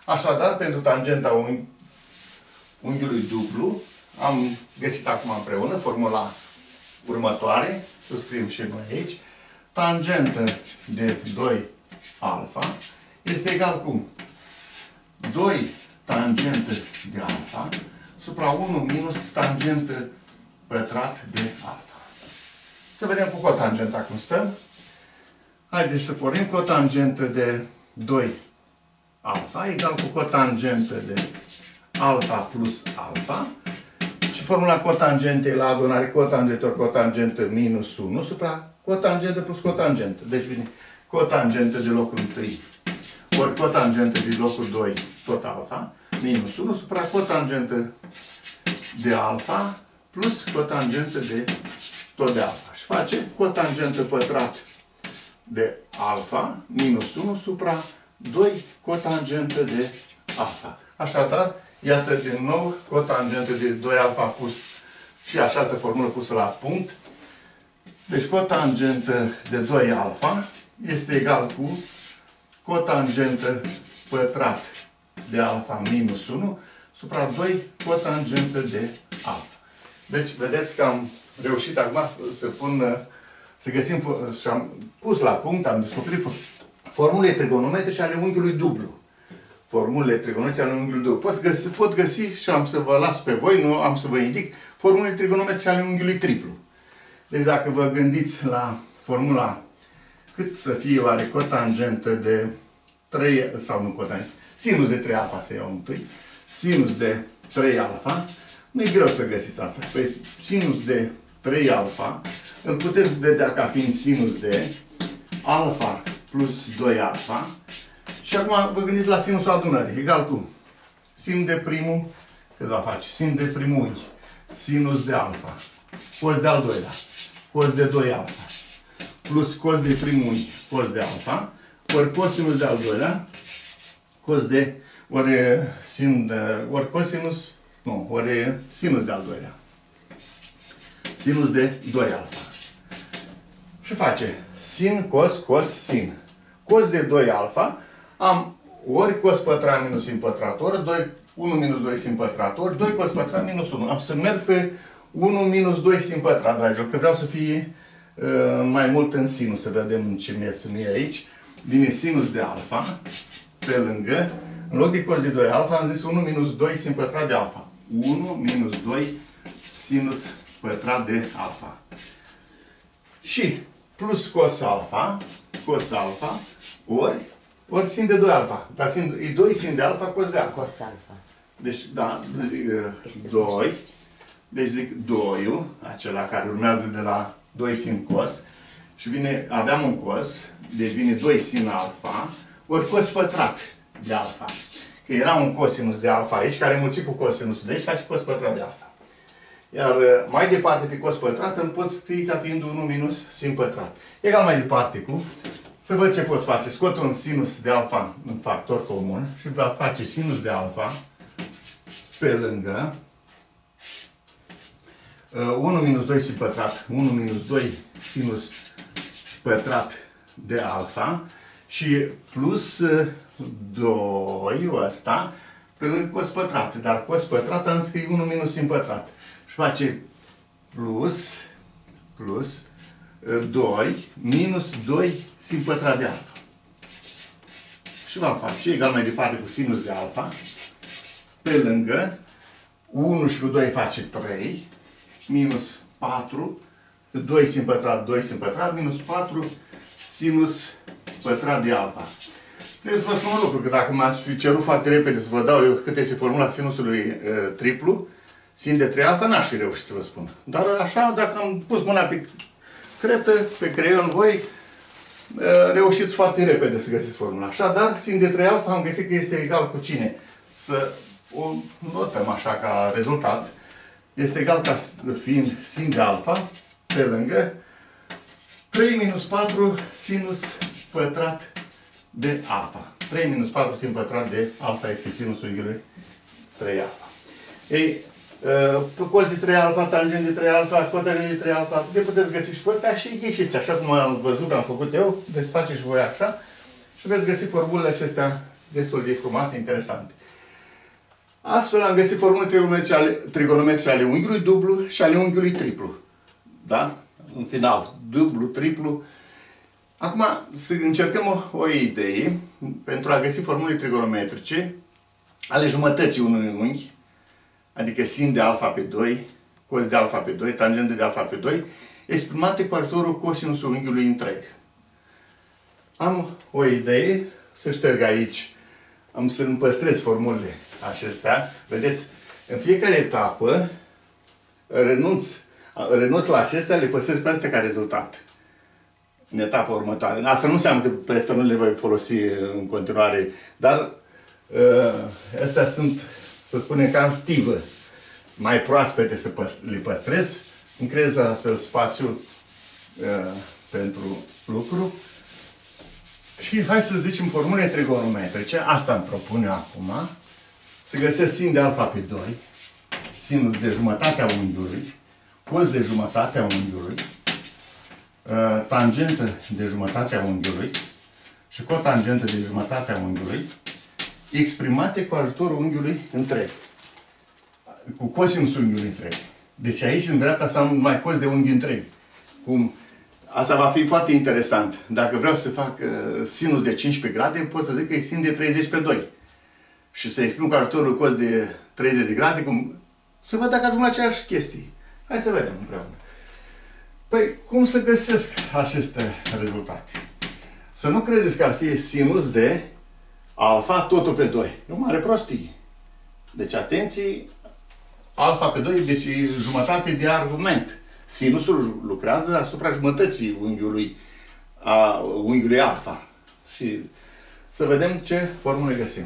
Așadar, pentru tangenta unghiului dublu, am găsit acum împreună formula următoare, să scriem și noi aici. Tangentă de 2 alfa este egal cu 2 tangentă de alfa supra 1 minus tangentă pătrat de alfa. Să vedem cu cotangenta cum stăm. Haideți să pornim cotangentă de 2 alfa egal cu cotangentă de alfa plus alfa. Și formula cotangentei la adunare cotangentă ori cotangentă minus 1 supra cotangentă plus cotangentă. Deci vine cotangentă de locul 1 ori cotangentă de locul 2 tot alfa minus 1 supra cotangentă de alfa plus cotangentă de tot de alfa. Și face cotangentă pătrat de alfa minus 1 supra 2 cotangentă de alfa. Așadar, iată din nou cotangentă de 2 alfa pus și această formulă pusă la punct. Deci cotangentă de 2 alfa este egal cu cotangentă pătrat de alfa minus 1 supra 2 cotangentă de alfa. Deci, vedeți că am reușit acum să găsim, și am pus la punct, am descoperit formulele trigonometrice ale unghiului dublu. Formulele trigonometrice ale unghiului dublu. Pot găsi și am să vă las pe voi, nu am să vă indic, formulele trigonometrice ale unghiului triplu. Deci dacă vă gândiți la formula cât să fie oare cotangentă de 3, sau nu cotangentă, sinus de 3 alfa să iau întâi, sinus de 3 alfa, nu e greu să găsiți asta. Păi sinus de 3 alfa, îl puteți vedea ca fiind sinus de alfa plus 2 alfa. Și acum vă gândiți la sinusul adunării, egal cu sin de primul, cât va face? Sin de primul unghi, sinus de alfa, cos de al doilea, cos de 2 alfa, plus cos de primul unghi, cos de alfa, ori cosinus de al doilea, cos de, ori cosinus, nu, ori sinus de al doilea. Sinus de 2 alfa. Și face sin, cos, cos, sin. Cos de 2 alfa, am ori cos pătrat minus sin pătrat, ori 1 minus 2 sin pătrat, ori 2 cos pătrat minus 1. Am să merg pe 1 minus 2 sin pătrat, dragilor, că vreau să fie mai mult în sinus, să vedem ce mi-e mie aici. Vine sinus de alfa, pe lângă, în loc de cos de 2 alfa, am zis 1 minus 2 sin pătrat de alfa. 1 minus 2 sinus pătrat de alfa. Și plus cos alfa, ori sin de 2 alfa. Dar e 2 sin de alfa, cos de alfa. Cos alfa. Deci, da, 2. Deci zic 2-ul, acela care urmează de la 2 sin cos. Și vine, aveam un cos, deci vine 2 sin alfa, ori cos pătrat de alfa. Că era un cosinus de alfa aici, care mulțit cu cosinusul de aici, face cos pătrat de alfa. Iar mai departe pe cos pătrat îl pot scrie ca fiind 1 minus sin pătrat. Egal mai departe cu, să văd ce pot face. Scot un sinus de alfa în factor comun și va face sinus de alfa pe lângă 1 minus 2 sin pătrat, 1 minus 2 sinus pătrat de alfa și plus 2 ăsta pe lângă cos pătrat. Dar cos pătrat am scris 1 minus sin pătrat. Și face plus 2 minus 2 sin pătrat de alfa. Și vom face egal mai departe cu sinus de alfa pe lângă 1 și cu 2 face 3 minus 4 2 sin pătrat minus 4 sinus pătrat de alfa. Trebuie să vă spun un lucru, că dacă m-ați fi cerut foarte repede să vă dau eu cât este formula sinusului triplu, sin de 3 alfa, n-aș fi reușit să vă spun. Dar așa, dacă am pus mâna pe cretă, pe creion, voi reușiți foarte repede să găsiți formula. Așadar, sin de 3 alfa am găsit că este egal cu cine? Să o notăm așa ca rezultat. Este egal ca fiind sin de alfa pe lângă 3 minus 4 sinus pătrat de alfa. 3 minus 4 sin pătrat de alfa este sinusul unghiului 3 alfa. Ei, cos de 3 alfa, tangent de 3 alfa, cotangent de 3 alfa, le puteți găsi și voi ca și ghișiți. Așa cum am văzut că am făcut eu, veți face și voi așa și veți găsi formulele acestea destul de frumoase, interesante. Astfel am găsit formule trigonometrice ale unghiului dublu și ale unghiului triplu. Da? În final, dublu, triplu. Acum să încercăm o idee pentru a găsi formule trigonometrice ale jumătății unui unghi, adică sin de alfa pe 2, cos de alfa pe 2, tangentă de alfa pe 2, exprimate cu ajutorul cosinusul unghiului întreg. Am o idee, să șterg aici, am să îmi păstrez formulele acestea. Vedeți, în fiecare etapă renunț la acestea, le păstrez pe astea ca rezultat. În etapa următoare. Asta nu înseamnă că pe astea nu le voi folosi în continuare, dar astea sunt, să spunem, ca în stivă. Mai proaspete să le păstrez, îmi creez astfel spațiu pentru lucru. Și hai să zicem formule trigonometrice, asta îmi propun eu acum, să găsesc sin de alfa pe 2, sinus de jumătatea unghiului, cos de jumătatea unghiului, tangentă de jumătatea unghiului și cotangentă de jumătatea unghiului, exprimate cu ajutorul unghiului întreg, cu cosinusul unghiului întreg. Deci aici, în dreapta, să am numai cos de unghi întreg. Asta va fi foarte interesant. Dacă vreau să fac sinus de 15 grade, pot să zic că e sin de 30 pe 2. Și să exprim cu ajutorul cos de 30 de grade, să văd dacă ajung la aceeași chestie. Hai să vedem împreună. Păi, cum să găsesc aceste rezultate? Să nu credeți că ar fi sinus de alfa totul pe 2. E o mare prostie. Deci, atenție, alfa pe 2, deci e jumătate de argument. Sinusul lucrează asupra jumătății unghiului alfa. Și să vedem ce formule găsim.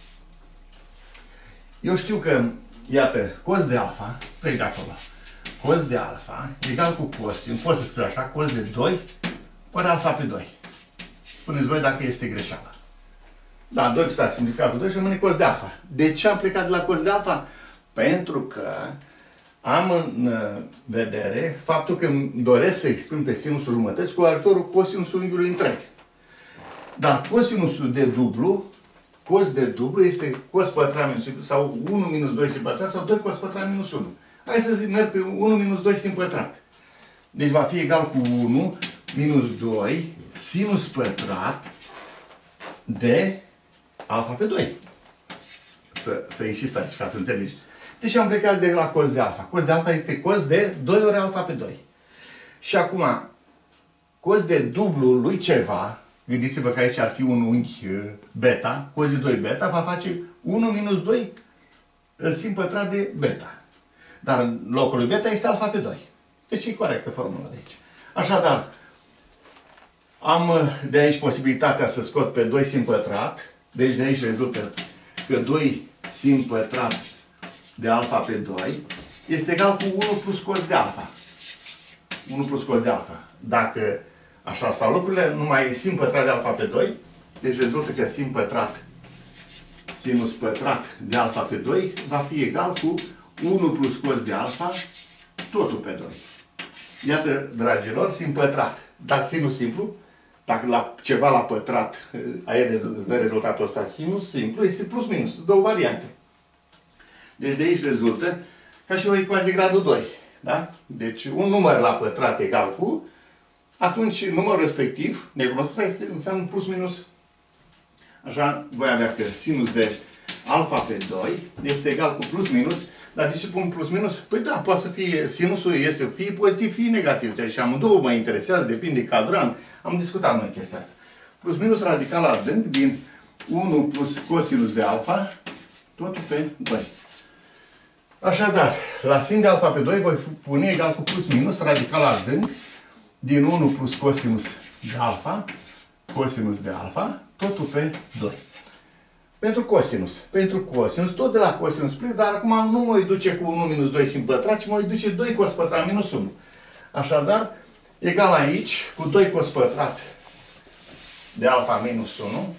Eu știu că, iată, cos de alfa, plec de acolo, cos de alfa egal cu cosinus, pot să scriu așa, cos de 2 ori alfa pe 2. Spuneți voi dacă este greșeală. Da, 2 s-a simplificat cu 2 și rămâne cos de alfa. De ce am plecat de la cos de alfa? Pentru că am în vedere faptul că îmi doresc să exprim pe sinusul jumătății cu ajutorul cosinusul unghiului întreg. Dar cosinusul de dublu, cos de dublu este cos pătrat minus, sau 1 minus 2 sin pătrat sau 2 cos pătrat minus 1. Hai să merg pe 1 minus 2 sin pătrat. Deci va fi egal cu 1 minus 2 sinus pătrat de alfa pe 2. Să insist aici, ca să înțelegeți. Deci am plecat de la cos de alfa. Cos de alfa este cos de 2 ori alfa pe 2. Și acum, cos de dublu lui ceva, gândiți-vă că aici ar fi un unghi beta, cos de 2 beta va face 1 minus 2 sin pătrat de beta. Dar în locul lui beta este alfa pe 2. Deci e corectă formula de aici. Așadar, am de aici posibilitatea să scot pe 2 sin pătrat. Deci de aici rezultă că 2 sin pătrat de alfa pe 2 este egal cu 1 plus cos de alfa. 1 plus cos de alfa. Dacă așa stau lucrurile, numai sin pătrat de alfa pe 2, deci rezultă că sin pătrat, sinus pătrat de alfa pe 2 va fi egal cu 1 plus cos de alfa, totul pe 2. Iată, dragilor, sin pătrat. Dacă sinus simplu, dacă la ceva la pătrat îți dă rezultatul ăsta sinus simplu, este plus minus. Sunt două variante. Deci de aici rezultă ca și o ecuație de gradul 2. Da? Deci un număr la pătrat egal cu, atunci numărul respectiv, necunoscut, înseamnă plus minus. Așa voi avea că sinus de alfa pe 2 este egal cu plus minus. Dar de ce pun plus minus? Păi da, poate să fie, sinusul este fie pozitiv, fie negativ. Deci amândouă mă interesează, depinde cadran. Am discutat noi chestia asta. Plus minus radical adânc din 1 plus cosinus de alfa, totul pe 2. Așadar, la sin de alfa pe 2 voi pune egal cu plus minus radical adânc din 1 plus cosinus de alfa, cosinus de alfa, totul pe 2. Pentru cosinus, tot de la cosinus plec, dar acum nu mă duce cu 1 minus 2 sin pătrat, ci mă duce 2 cos pătrat minus 1. Așadar, egal aici, cu 2 cos pătrat de alfa minus 1,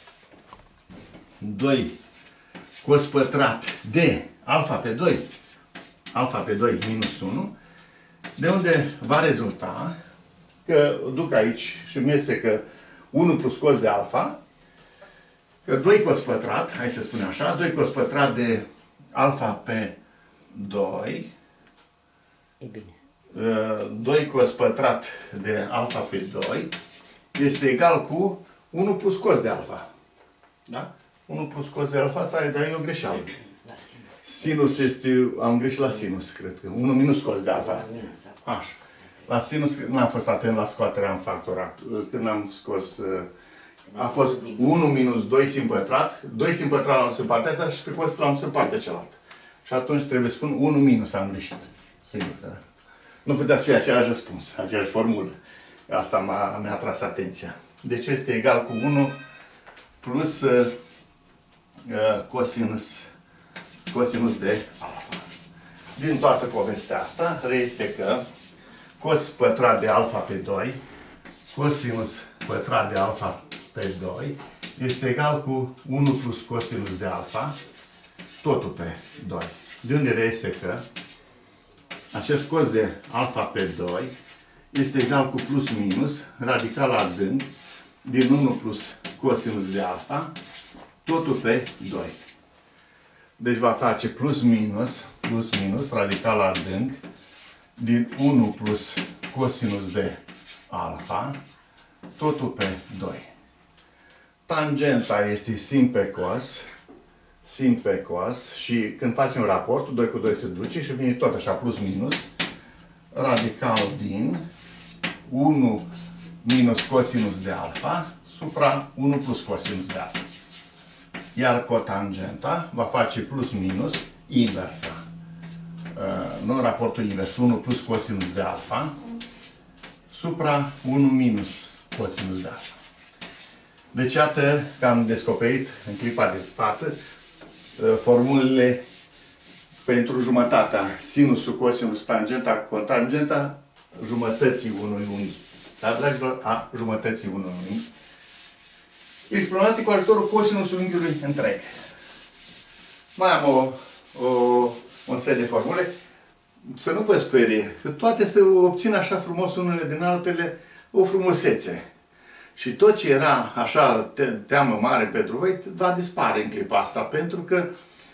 2 cos pătrat de alfa pe 2 minus 1, de unde va rezulta că duc aici și mi este că 1 plus cos de alfa că 2 cos pătrat, hai să spunem așa, 2 cos pătrat de alfa pe 2, E bine. 2 cos pătrat de alfa pe 2 este egal cu 1 plus cos de alfa. Da? 1 plus cos de alfa, dar e o greșeală. La sinus. Sinus este, am greșit la sinus, cred că. 1 minus cos de alfa. La minus. Așa. La sinus, nu am fost atent la scoaterea în factorat. Când am scos, a fost 1 minus 2 sin pătrat, 2 sin pătrat la un sin partea și pe cos la un sin partea cealaltă. Și atunci trebuie să spun 1 minus, am greșit. Sigur, da? Nu putea să fie același răspuns, aceeași formulă. Asta mi-a atras atenția. Deci este egal cu 1 plus cosinus de alfa. Din toată povestea asta reiese că cos pătrat de alfa pe 2, cosinus pătrat de alfa pe 2 este egal cu 1 plus cosinus de alfa, totul pe 2. De unde reiese că acest cos de alfa pe 2 este egal cu plus minus radical adânc din 1 plus cosinus de alfa, totul pe 2. Deci va face plus minus radical adânc din 1 plus cosinus de alfa, totul pe 2. Tangenta este sin pe cos și când facem raportul, 2 cu 2 se duce și vine tot așa plus minus radical din 1 minus cosinus de alfa supra 1 plus cosinus de alfa. Iar cotangenta va face plus minus inversa. Nu raportul invers, 1 plus cosinus de alfa supra 1 minus cosinus de alfa. Deci iată că am descoperit în clipa de față formulele pentru jumătatea sinusul, cosinus, tangenta, cotangenta jumătății unui unghi. Da, dragilor, a jumătății unui unghi. Exprimate cu ajutorul cosinusului unghiului întreg. Mai am un set de formule. Să nu vă sperie, că toate se obțin așa frumos unele din altele, o frumusețe. Și tot ce era așa teamă mare pentru voi, va dispare în clipa asta, pentru că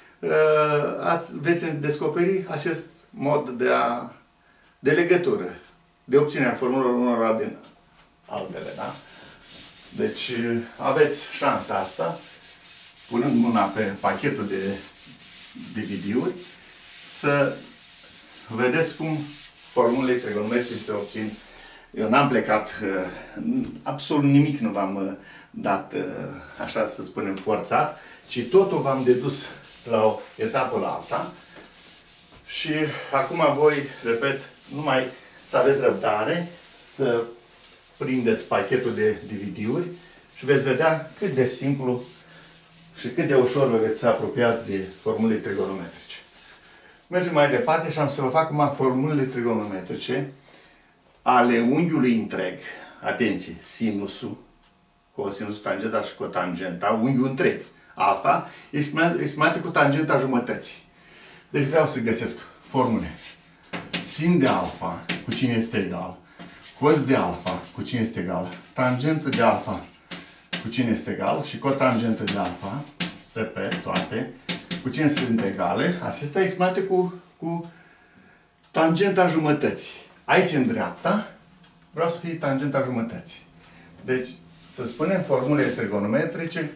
veți descoperi acest mod de legătură, de obținerea formulelor unora din altele, da? Deci aveți șansa asta, punând mâna pe pachetul de DVD-uri, să vedeți cum formulele trigonometrice se obțin. Eu n-am plecat, absolut nimic nu v-am dat, așa să spunem, forțat, ci totul v-am dedus la o etapă la alta. Și acum voi, repet, numai să aveți răbdare, să prindeți pachetul de DVD-uri și veți vedea cât de simplu și cât de ușor vă veți apropia de formulele trigonometrice. Mergem mai departe și am să vă fac acum formulele trigonometrice ale unghiului întreg. Atenție! Sinusul, cosinusul, tangenta și cotangenta, unghiul întreg. Alfa, exprimate cu tangenta jumătății. Deci vreau să găsesc formule. Sin de alfa, cu cine este egal? Cos de alfa, cu cine este egal? Tangentă de alfa, cu cine este egal? Și cotangentă de alfa, repet, toate, cu cine sunt egale? Acestea exprimate cu tangenta jumătății. Aici, în dreapta, vreau să fie tangenta jumătății. Deci, să spunem formule trigonometrice,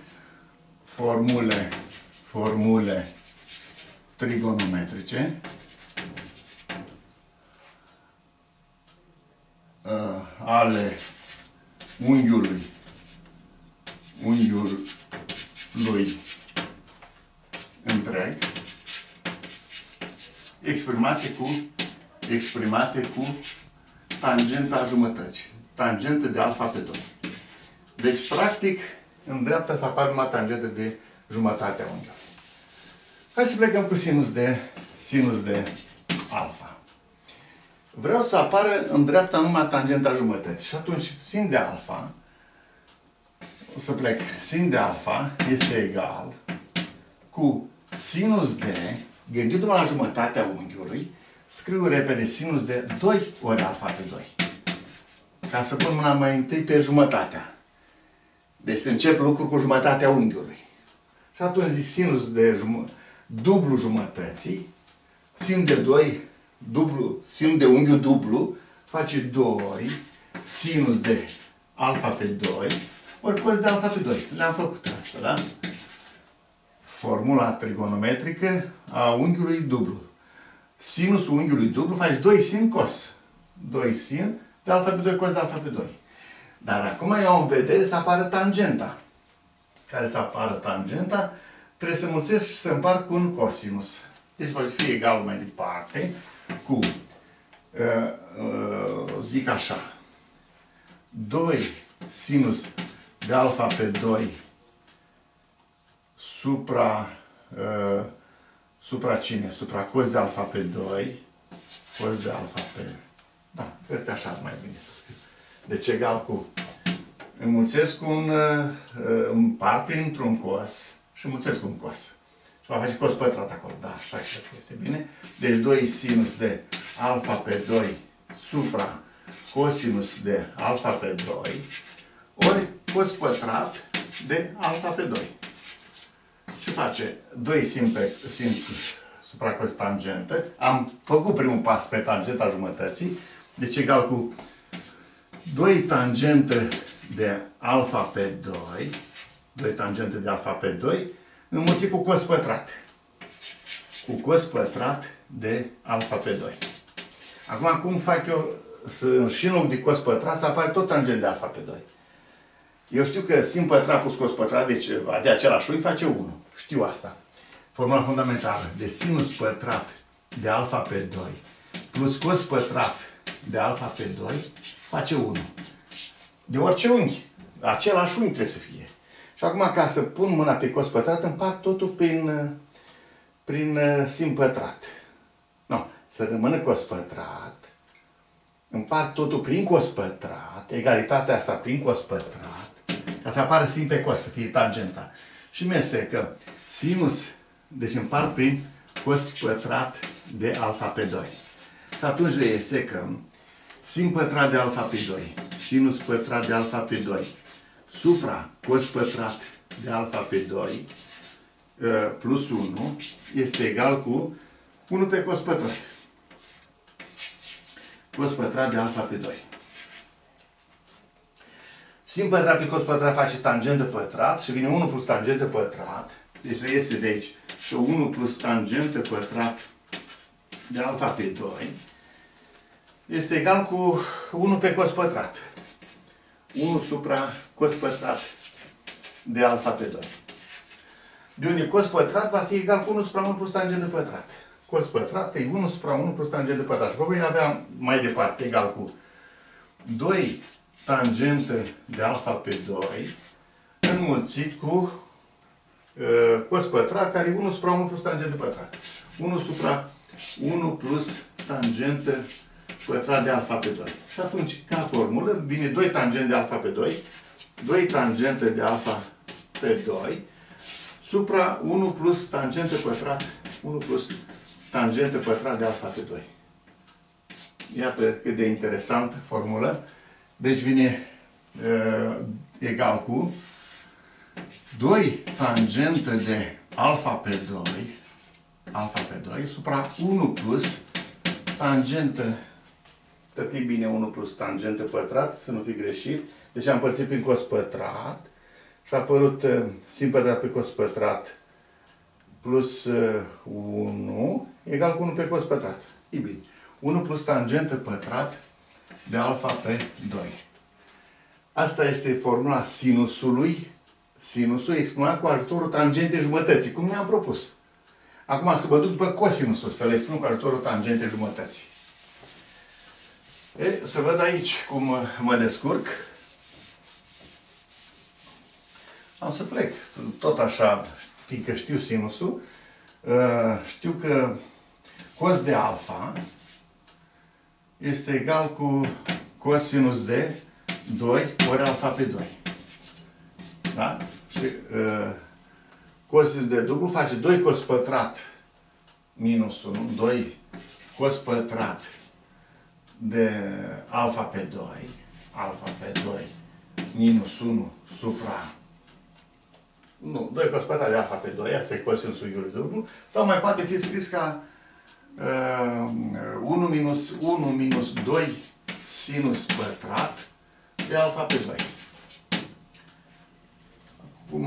formule trigonometrice ale unghiului întreg, exprimate cu tangenta jumătății. Tangentă de alfa pe 2. Deci, practic, în dreapta să apară numai tangentă de jumătatea unghiului. Hai să plecăm cu sinus de alfa. Vreau să apară în dreapta numai tangenta jumătății. Și atunci, sin de alfa, o să plec, sin de alfa este egal cu sinus de, gândindu-mă la jumătatea unghiului, scriu repede sinus de 2 ori alfa pe 2. Ca să pun mâna mai întâi pe jumătatea. Deci încep lucrul cu jumătatea unghiului. Și atunci zic sinus de dublu jumătății, sin de 2, sin de unghiul dublu, face 2, sinus de alfa pe 2, ori cos de alfa pe 2. Le-am făcut asta, da? Formula trigonometrică a unghiului dublu. Sinusul unghiului dublu face 2 sin cos. 2 sin de alfa pe 2 cos de alfa pe 2. Dar acum eu am în vedere să apară tangenta. Care să apară tangenta, trebuie să mulțesc și să împart cu un cosinus. Deci va fi egal mai departe cu, zic așa, 2 sinus de alfa pe 2 supra cine? Supra cos de alfa pe 2, cos de alfa pe... Da, cred că așa mai bine să scriu. Deci egal cu... Înmulțesc cu un... împart printr-un cos și înmulțesc cu un cos. Și va face cos pătrat acolo. Da, așa cred că este bine. Deci 2 sinus de alfa pe 2 supra cosinus de alfa pe 2 ori cos pătrat de alfa pe 2. Și face 2 sin supra cos tangentă. Am făcut primul pas pe tangenta jumătății. Deci egal cu 2 tangente de alfa pe 2. 2 tangente de alfa pe 2. Înmulțit cu cos pătrat. Cu cos pătrat de alfa pe 2. Acum cum fac eu și în loc de cos pătrat să apare tot tangent de alfa pe 2. Eu știu că sin pătrat plus cos pătrat, deci de același unghi face 1. Știu asta. Formula fundamentală de sinus pătrat de alfa pe 2 plus cos pătrat de alfa pe 2 face 1. De orice unghi. Același unghi trebuie să fie. Și acum ca să pun mâna pe cos pătrat, împart totul prin sin pătrat. Nu. Să rămână cos pătrat. Împart totul prin cos pătrat. Egalitatea asta prin cos pătrat. Ca să apară sin pe cos, să fie tangenta. Și mi este că sinus, deci împart prin cos pătrat de alfa pe 2. Și atunci reiese că sin pătrat de alfa pe 2, sinus pătrat de alfa pe 2, supra cos pătrat de alfa pe 2, plus 1, este egal cu 1 pe cos pătrat. Cos pătrat de alfa pe 2. Sin pătrat pe cos pătrat face tangentă pătrat și vine 1 plus tangentă pătrat. Deci reiese de aici și 1 plus tangentă pătrat de alfa pe 2 este egal cu 1 pe cos pătrat. 1 supra cos pătrat de alfa pe 2. De unde cos pătrat va fi egal cu 1 supra 1 plus tangentă pătrat. Cos pătrat e 1 supra 1 plus tangentă pătrat. Și voi avea mai departe egal cu 2 tangentă de alfa pe 2 înmulțit cu cos pătrat care e 1 supra 1 plus tangentă pătrat. 1 supra 1 plus tangentă pătrat de alfa pe 2. Și atunci, ca formulă, vine 2 tangente de alfa pe 2, 2 tangente de alfa pe 2, supra 1 plus tangente pătrat, 1 plus tangente pătrat de alfa pe 2. Iată cât de interesant formulă. Deci vine egal cu 2 tangente de alfa pe 2, supra 1 plus tangentă, tot e bine 1 plus tangentă pătrat, să nu fi greșit. Deci am împărțit prin cos pătrat și a apărut sin pătrat pe cos pătrat plus 1 egal cu 1 pe cos pătrat. E bine. 1 plus tangentă pătrat de alfa pe 2. Asta este formula sinusului. Sinusul exprimat cu ajutorul tangentei jumătății, cum mi-am propus. Acum să mă duc după cosinusul, să le exprim cu ajutorul tangentei jumătății. E, să văd aici cum mă descurc. Am să plec. Tot așa, fiindcă știu sinusul, știu că cos de alfa este egal cu cosinus de 2 ori alfa pe 2. Da? Și cosinus de dublu face 2 cos pătrat minus 1, 2 cos pătrat de alfa pe 2, alfa pe 2 minus 1 supra Nu, 2 cos pătrat de alfa pe 2, asta e cosinus unghiului dublu, sau mai poate fi scris ca 1 minus 2 sinus pătrat de alfa pe 2. Acum,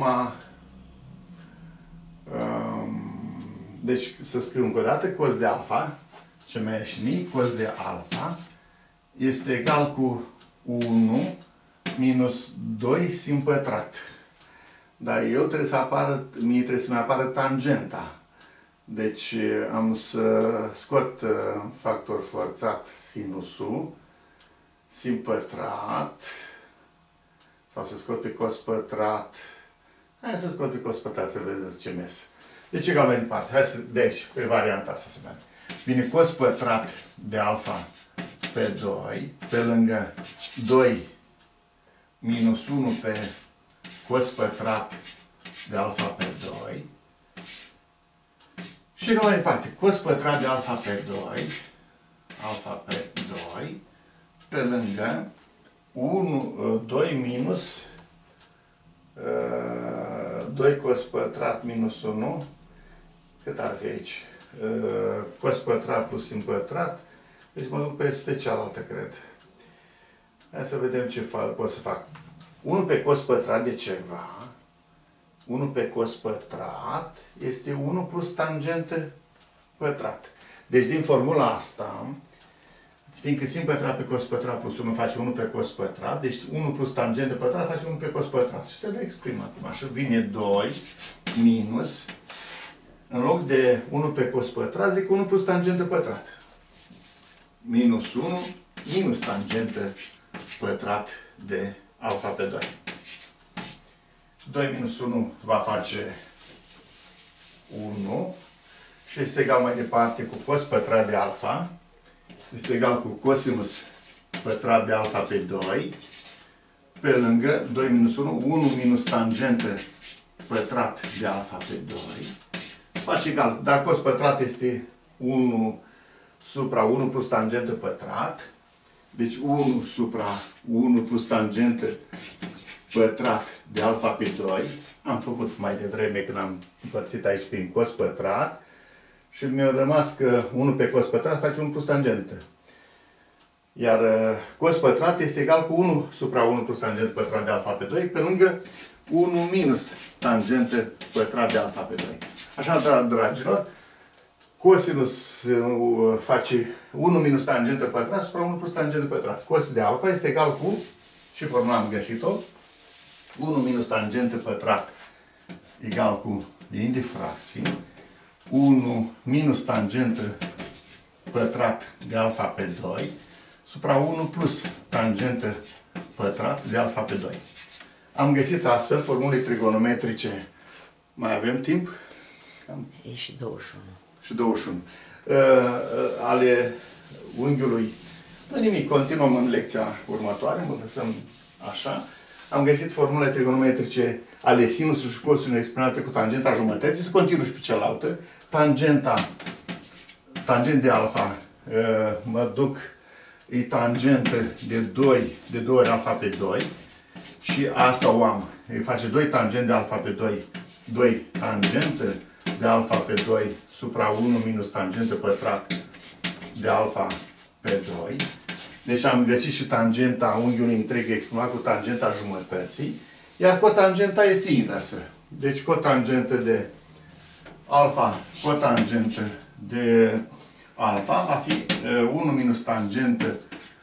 deci să scriu încă o dată, cos de alfa, ce mai e și mie, cos de alfa, este egal cu 1 minus 2 sin pătrat. Dar eu trebuie să apară, mie trebuie să-mi apară tangenta. Deci am să scot factor forțat sinusul, sin pătrat, sau să scot pe cos pătrat. Hai să scot pe cos pătrat să vedeți ce mes. Deci egal mai departe. Hai să, deci, pe varianta asta să merg. Bine, cos pătrat de alfa pe 2, pe lângă 2 minus 1 pe cos pătrat de alfa pe 2. Și egal mai departe. Cos pătrat de alfa pe 2, alfa pe 2, pe lângă 2 minus 2 cos pătrat minus 1, cât ar fi aici? Cos pătrat plus sin pătrat, deci mă duc peste cealaltă, cred. Hai să vedem ce pot să fac. 1 pe cos pătrat de ceva, 1 pe cos pătrat este 1 plus tangentă pătrat. Deci din formula asta, fiindcă sin pătrat pe cos pătrat plus 1 face 1 pe cos pătrat, deci 1 plus tangentă pătrat face 1 pe cos pătrat. Și se le exprim acum. Așa vine 2 minus, în loc de 1 pe cos pătrat, zic 1 plus tangentă pătrat. Minus 1 minus tangentă pătrat de alfa pe 2. 2 minus 1 va face 1 și este egal mai departe cu cos pătrat de alfa. Este egal cu cosinus pătrat de alfa pe 2, pe lângă 2 minus 1, 1 minus tangentă pătrat de alfa pe 2, face egal, dar cos pătrat este 1 supra 1 plus tangentă pătrat, deci 1 supra 1 plus tangentă pătrat de alfa pe 2, am făcut mai devreme când am împărțit aici prin cos pătrat, și mi-a rămas că 1 pe cos pătrat face 1 plus tangentă. Iar cos pătrat este egal cu 1 supra 1 plus tangentă pătrat de alfa pe 2, pe lângă 1 minus tangentă pătrat de alfa pe 2. Așa, dragilor, cosinus face 1 minus tangentă pătrat supra 1 plus tangentă pătrat. Cos de alfa este egal cu, și formula am găsit-o, 1 minus tangentă pătrat egal cu, din difracții, 1 minus tangentă pătrat de alfa pe 2 supra 1 plus tangentă pătrat de alfa pe 2. Am găsit astfel formule trigonometrice. Mai avem timp? E și 21. Și 21. Ale unghiului. Nu nimic, continuăm în lecția următoare, mă lăsăm așa. Am găsit formule trigonometrice ale sinusului și cosinului exprimate cu tangenta jumătății. Să continui și pe cealaltă. Tangent de alfa, mă duc, e tangentă de 2 ori alfa pe 2 și asta o am. Îi face 2 tangent de alfa pe 2, 2 tangentă de alfa pe 2 supra 1 minus tangentă pătrat de alfa pe 2. Deci am găsit și tangenta unghiului întreg exprimat cu tangenta jumătății, iar cotangenta este inversă. Deci cotangentă de alfa, cotangentă de alfa va fi 1 minus tangentă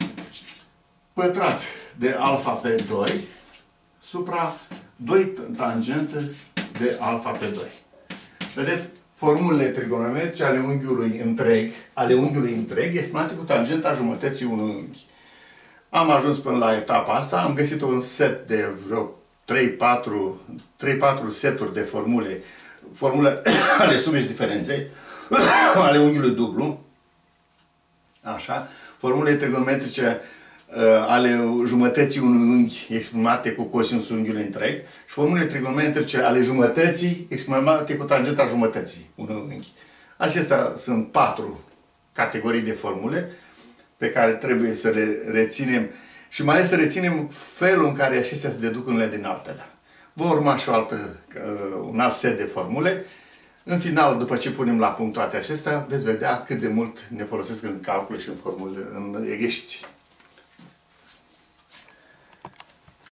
pătrat de alfa pe 2 supra 2 tangentă de alfa pe 2. Vedeți, formulele trigonometrice ale unghiului întreg, exprimate cu tangenta jumătății unui unghi. Am ajuns până la etapa asta, am găsit un set de vreo 3-4 seturi de formule ale sumei și diferenței, ale unghiului dublu, așa, formule trigonometrice ale jumătății unui unghi exprimate cu cosinusul unghiului întreg și formule trigonometrice ale jumătății exprimate cu tangenta jumătății unui unghi. Acestea sunt 4 categorii de formule pe care trebuie să le reținem și mai ales să reținem felul în care acestea se deduc unele din altele. Va urma și un alt set de formule. În final, după ce punem la punct toate acestea, veți vedea cât de mult ne folosesc în calcul și în formule, în exerciții.